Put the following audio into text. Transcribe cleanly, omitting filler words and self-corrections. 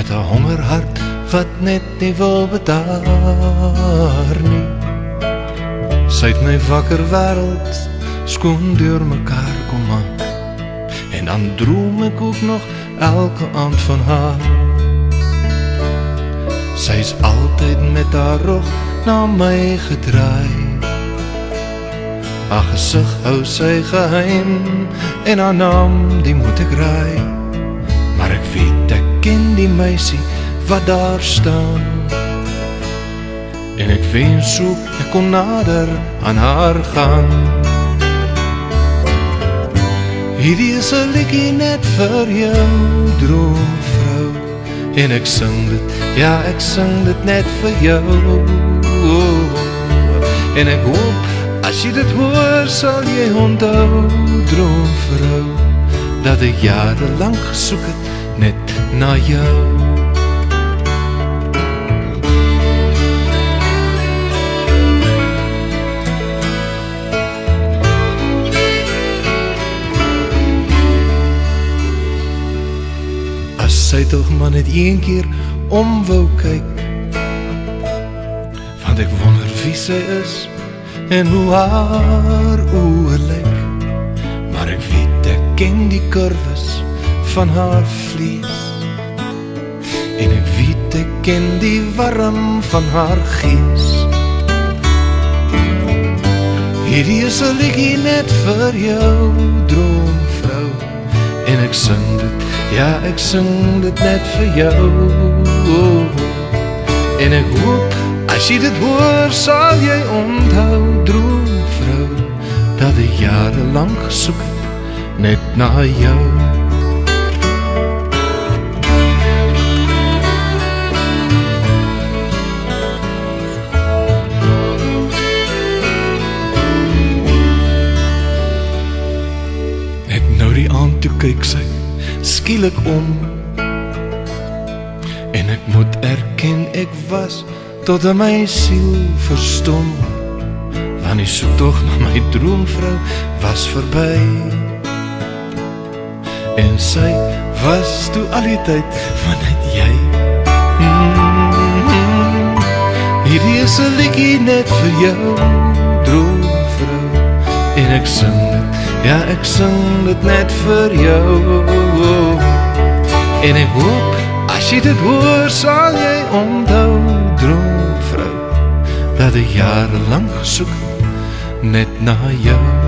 met 'n hongerhart wat net nie wil bedaar nie. Sy het my wakker wêreld skoon deur mekaar kom maak, en dan droom ek ook nog elke aand van haar. Sy is altyd met haar rug na my gedraai. Haar gesig hou sy geheim, en haar naam die moet ek raai. Maar ek weet ek ken die meisie wat daar staan, en ek wens ook ek kon nader aan haar gaan. Hierdie is 'n liedjie net vir jou, droomvrou, en ek sing dit, ja ek sing dit net vir jou. En ek hoop, as jy dit hoor, sal jy onthou, droomvrou, dat ek jarelang gesoek het net na jou. As sy toch maar net een keer om wou kyk, want ek wonder wie sy is en hoe haar oë lyk. Maar ek weet ek ken die kurwes van haar vlees, en ek weet ek ken die warm van haar gees. Hierdie is 'n liedjie net vir jou, droomvrou, en ek sing dit, ja ek sing dit net vir jou. En ek hoop, as jy dit hoor, sal jy onthou, droomvrou, dat ek jarelang gesoek het net na jou. Net nou die aand toe kyk sy skielik om, en ek moet erken ek was tot in my siel verstom, want die soektocht na my droomvrou was verby, en sy was toe al die tyd van net jy. Hierdie is 'n liedjie net vir jou, droomvrou, en ek sing dit, ja ek sing dit net vir jou. En ek hoop, as jy dit hoor, sal jy onthou, droomvrou, dat ek jarelang gesoek net na jou.